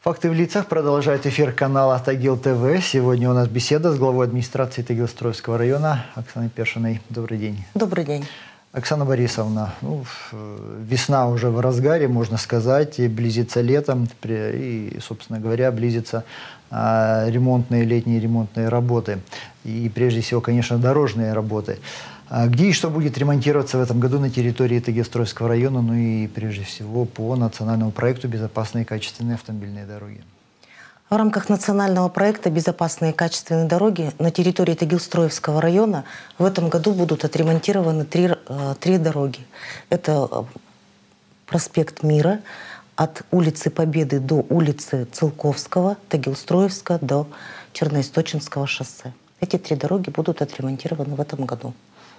Факты в лицах продолжает эфир канала Тагил ТВ. Сегодня у нас беседа с главой администрации Тагилстроевского района Оксаной Першиной. Добрый день. Добрый день. Оксана Борисовна, весна уже в разгаре, можно сказать, и близится летом, и, собственно говоря, близятся ремонтные, летние ремонтные работы. И прежде всего, конечно, дорожные работы. Где и что будет ремонтироваться в этом году на территории Тагилстроевского района, ну и прежде всего по национальному проекту «Безопасные и качественные автомобильные дороги»? В рамках национального проекта «Безопасные и качественные дороги» на территории Тагилстроевского района в этом году будут отремонтированы три дороги. Это проспект Мира от улицы Победы до улицы Целковского, Тагилстроевска до Черноисточинского шоссе. Эти три дороги будут отремонтированы в этом году.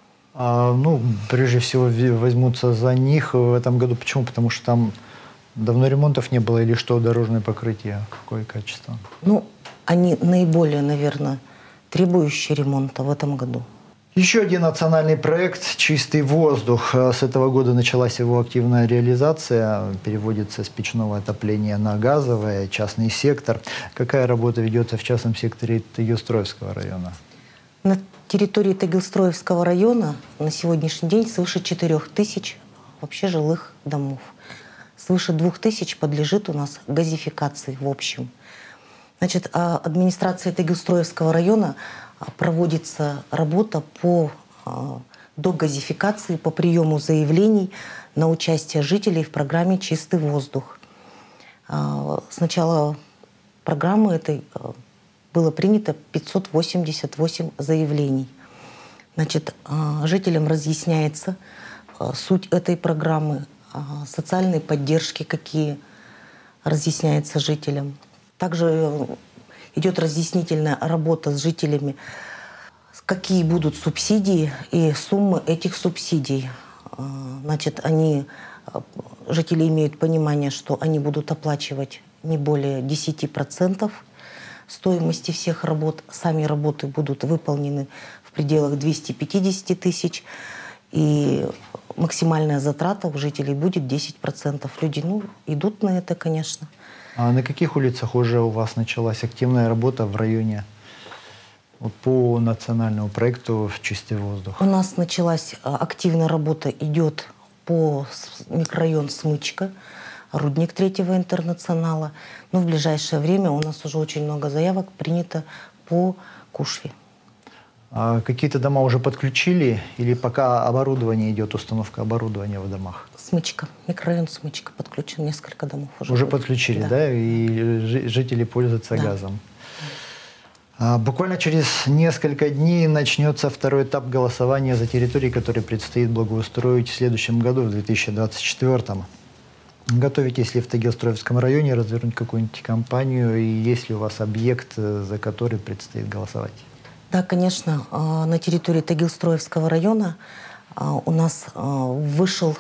Прежде всего возьмутся за них в этом году. Почему? Потому что там давно ремонтов не было или что, дорожное покрытие, какое качество? Они наиболее, наверное, требующие ремонта в этом году. Еще один национальный проект «Чистый воздух». С этого года началась его активная реализация. Переводится с печного отопления на газовое, частный сектор. Какая работа ведется в частном секторе Тагилстроевского района? На территории Тагилстроевского района на сегодняшний день свыше 4000 вообще жилых домов. Свыше 2000 подлежит у нас газификации в общем. Значит, администрацией Тагилстроевского района проводится работа по догазификации, по приему заявлений на участие жителей в программе «Чистый воздух». С начала программы этой было принято 588 заявлений. Значит, жителям разъясняется суть этой программы, социальные поддержки, какие разъясняются жителям. Также идет разъяснительная работа с жителями, какие будут субсидии и суммы этих субсидий. Значит, жители имеют понимание, что они будут оплачивать не более 10% стоимости всех работ. Сами работы будут выполнены в пределах 250 тысяч. И максимальная затрата у жителей будет 10%. Люди идут на это, конечно. А на каких улицах уже у вас началась активная работа в районе по национальному проекту «Чистый воздух»? У нас началась активная работа, идет по микрорайон Смычка, Рудник 3-го интернационала. Но в ближайшее время у нас уже очень много заявок принято по Кушве. А какие-то дома уже подключили или пока оборудование идет, установка оборудования в домах? Смычка, микрорайон Смычка подключен, несколько домов уже. Уже подключили, да? И жители пользуются газом. Буквально через несколько дней начнется второй этап голосования за территории, которые предстоит благоустроить в следующем году, в 2024. Готовитесь ли в Тагилстроевском районе развернуть какую-нибудь кампанию? И есть ли у вас объект, за который предстоит голосовать? Да, конечно. На территории Тагилстроевского района у нас вышел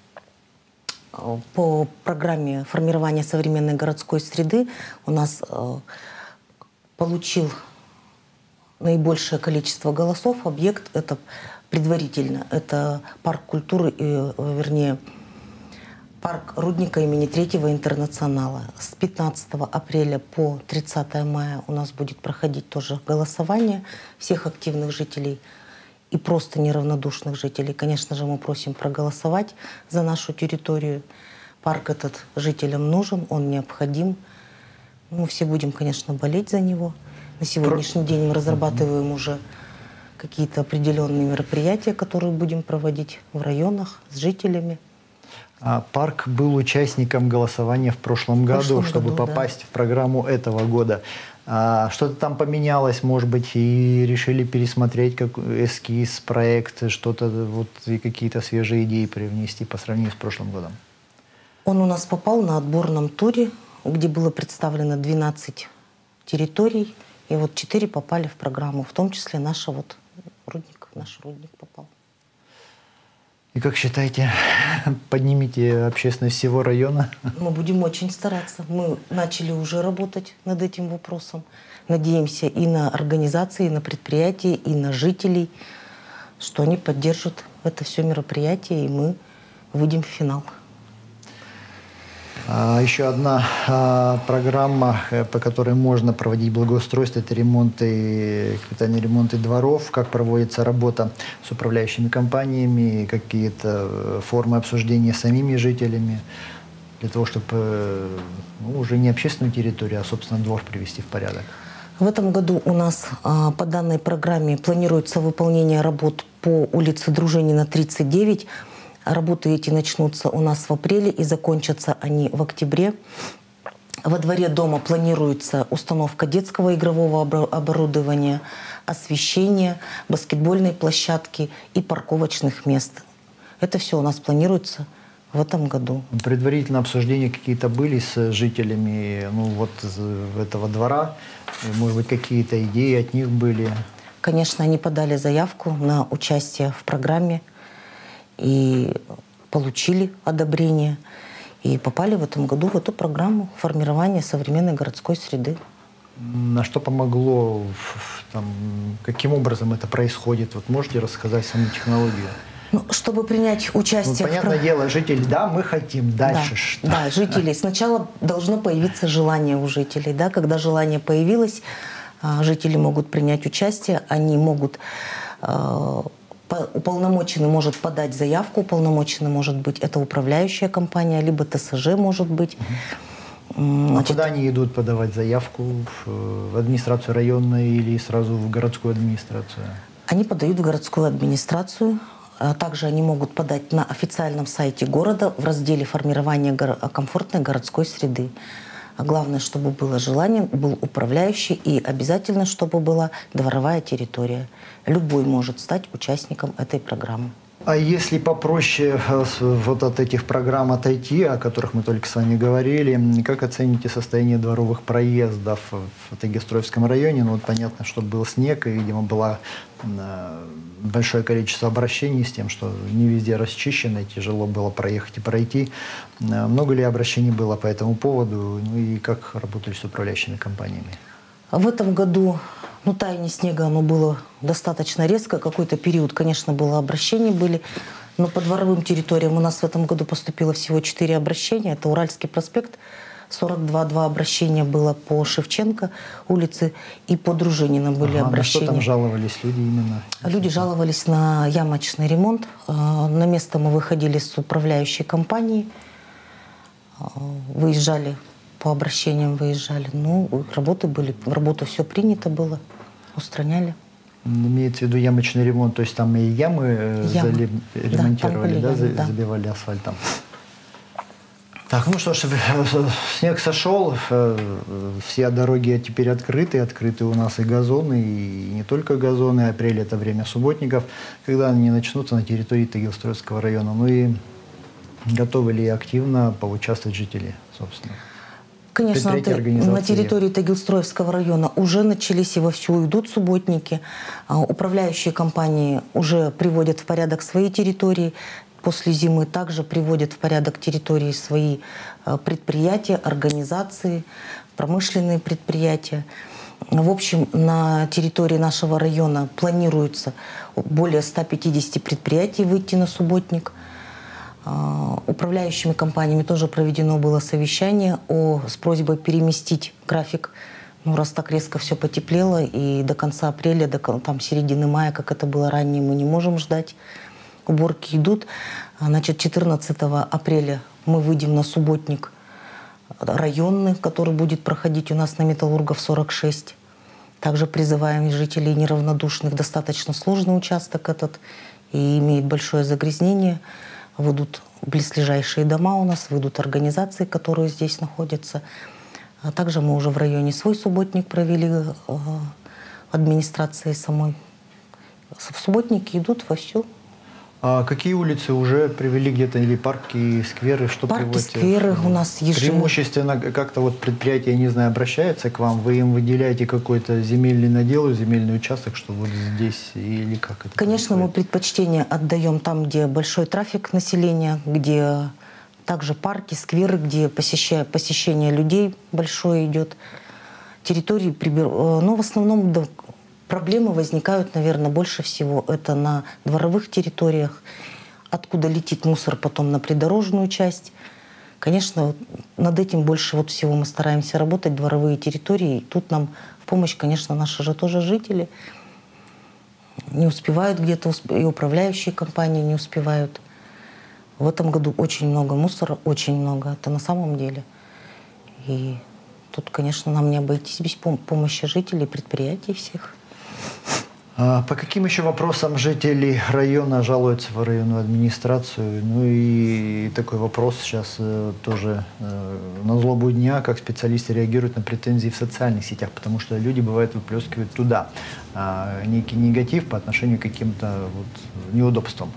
по программе формирования современной городской среды, у нас получил наибольшее количество голосов объект, это предварительно, это парк культуры, вернее, парк Рудника имени 3-го интернационала. С 15 апреля по 30 мая у нас будет проходить тоже голосование всех активных жителей и просто неравнодушных жителей. Конечно же, мы просим проголосовать за нашу территорию. Парк этот жителям нужен, он необходим. Мы все будем, конечно, болеть за него. На сегодняшний день мы разрабатываем уже какие-то определенные мероприятия, которые будем проводить в районах с жителями. Парк был участником голосования в прошлом году, чтобы попасть в программу этого года. Что-то там поменялось, может быть, и решили пересмотреть как эскиз, проект, что-то, какие-то свежие идеи привнести по сравнению с прошлым годом? Он у нас попал на отборном туре, где было представлено 12 территорий, и 4 попали в программу, в том числе наш рудник попал. И как считаете, поднимите общественность всего района? Мы будем очень стараться. Мы начали уже работать над этим вопросом. Надеемся и на организации, и на предприятия, и на жителей, что они поддержат это все мероприятие, и мы выйдем в финал. Еще одна программа, по которой можно проводить благоустройство, это капитальные ремонты дворов, как проводится работа с управляющими компаниями, какие-то формы обсуждения с самими жителями, для того, чтобы уже не общественную территорию, а, собственно, двор привести в порядок. В этом году у нас по данной программе планируется выполнение работ по улице Дружинина, 39. Работы эти начнутся у нас в апреле и закончатся они в октябре. Во дворе дома планируется установка детского игрового оборудования, освещения, баскетбольной площадки и парковочных мест. Это все у нас планируется в этом году. Предварительно обсуждения какие-то были с жителями этого двора? Может быть, какие-то идеи от них были? Конечно, они подали заявку на участие в программе и получили одобрение, и попали в этом году в эту программу формирования современной городской среды. На что помогло, каким образом это происходит? Вот можете рассказать саму технологию? Чтобы принять участие... Понятное дело, жители, да, мы хотим, дальше что? Да, жители. Сначала должно появиться желание у жителей. Да? Когда желание появилось, жители могут принять участие, они могут... Уполномоченный может подать заявку, уполномоченный может быть это управляющая компания, либо ТСЖ может быть. Куда они идут подавать заявку? В администрацию районную или сразу в городскую администрацию? Они подают в городскую администрацию. Также они могут подать на официальном сайте города в разделе формирования комфортной городской среды. Главное, чтобы было желание, был управляющий и обязательно, чтобы была дворовая территория. Любой может стать участником этой программы. А если попроще вот от этих программ отойти, о которых мы только с вами говорили, как оцените состояние дворовых проездов в Тагилстроевском районе? Ну, вот понятно, что был снег, и, видимо, было большое количество обращений с тем, что не везде расчищено, тяжело было проехать и пройти. Много ли обращений было по этому поводу? Ну и как работали с управляющими компаниями? В этом году таяние снега оно было достаточно резко. Какой-то период, конечно, было обращений были. Но по дворовым территориям у нас в этом году поступило всего 4 обращения. Это Уральский проспект, 2 обращения было по Шевченко улице и по Дружинина были обращения. На что там жаловались люди именно? Люди жаловались на ямочный ремонт. На место мы выходили с управляющей компанией. Выезжали, по обращениям выезжали. Работы были, в работу все принято было, устраняли. Имеется в виду ямочный ремонт, то есть там и ямы ремонтировали, да, забивали асфальтом. Так, ну что ж, снег сошел, все дороги теперь открыты у нас и газоны, и не только газоны. Апрель – это время субботников, когда они начнутся на территории Тагилстроевского района. Ну и готовы ли активно поучаствовать жители, собственно? Конечно, на территории Тагилстроевского района уже начались и вовсю идут субботники. Управляющие компании уже приводят в порядок свои территории. После зимы также приводят в порядок территории свои предприятия, организации, промышленные предприятия. В общем, на территории нашего района планируется более 150 предприятий выйти на субботник. Управляющими компаниями тоже проведено было совещание с просьбой переместить график. Раз так резко все потеплело, и до конца апреля, до середины мая, как это было ранее, мы не можем ждать. Уборки идут. 14 апреля мы выйдем на субботник районный, который будет проходить у нас на Металлургов 46. Также призываем жителей неравнодушных. Достаточно сложный участок этот и имеет большое загрязнение. Выйдут близлежащие дома у нас, выйдут организации, которые здесь находятся. Также мы уже в районе свой субботник провели администрации самой. Субботники идут вовсю. А какие улицы уже привели где-то, или парки, скверы, что парки, скверы у нас ежегодно. Преимущественно как-то предприятия, не знаю, обращаются к вам, вы им выделяете какой-то земельный надел, земельный участок, что вот здесь, или как это? Конечно, происходит? Мы предпочтение отдаем там, где большой трафик населения, где также парки, скверы, где посещение людей большое идет. Территории, в основном... Проблемы возникают, наверное, больше всего это на дворовых территориях, откуда летит мусор потом на придорожную часть. Конечно, над этим больше вот всего мы стараемся работать, дворовые территории. Тут нам в помощь, конечно, наши же тоже жители. Не успевают где-то, и управляющие компании не успевают. В этом году очень много мусора, очень много. Это на самом деле. И тут, конечно, нам не обойтись без помощи жителей, предприятий всех. По каким еще вопросам жители района жалуются в районную администрацию? Ну и такой вопрос сейчас тоже на злобу дня, как специалисты реагируют на претензии в социальных сетях, потому что люди, бывает, выплескивают туда некий негатив по отношению к каким-то вот неудобствам.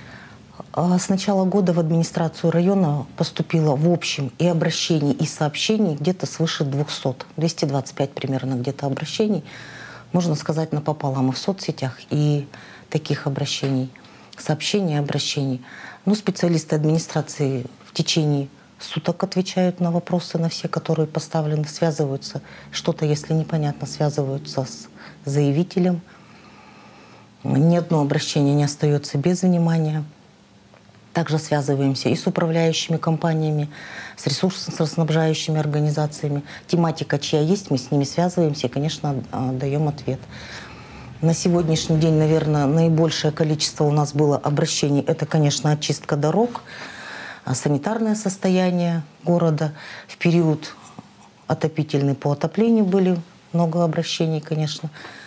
С начала года в администрацию района поступило в общем и обращений, и сообщений где-то свыше 200, 225 примерно где-то обращений. Можно сказать, напополам и в соцсетях, и таких обращений, сообщений, обращений. Но специалисты администрации в течение суток отвечают на вопросы, на все, которые поставлены, связываются, что-то, если непонятно, связываются с заявителем. Ни одно обращение не остается без внимания. Также связываемся и с управляющими компаниями, с ресурсоснабжающими организациями. Тематика чья есть, мы с ними связываемся и, конечно, даем ответ. На сегодняшний день, наверное, наибольшее количество у нас было обращений. Это, конечно, очистка дорог, санитарное состояние города. В период отопительный по отоплению были много обращений, конечно.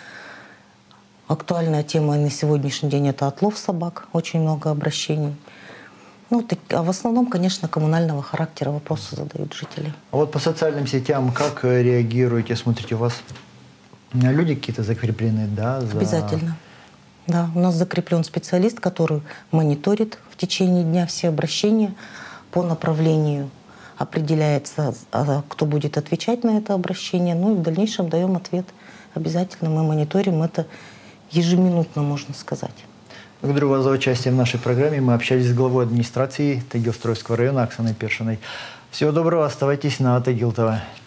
Актуальная тема на сегодняшний день – это отлов собак. Очень много обращений. Ну, а в основном, конечно, коммунального характера вопросы задают жители. А вот по социальным сетям как реагируете? Смотрите, у вас люди какие-то закреплены, да? Обязательно. Да, у нас закреплен специалист, который мониторит в течение дня все обращения по направлению. Определяется, кто будет отвечать на это обращение. Ну и в дальнейшем даем ответ. Обязательно мы мониторим это ежеминутно, можно сказать. Благодарю вас за участие в нашей программе. Мы общались с главой администрации Тагил-Строевского района Оксаной Першиной. Всего доброго, оставайтесь на Тагил ТВ.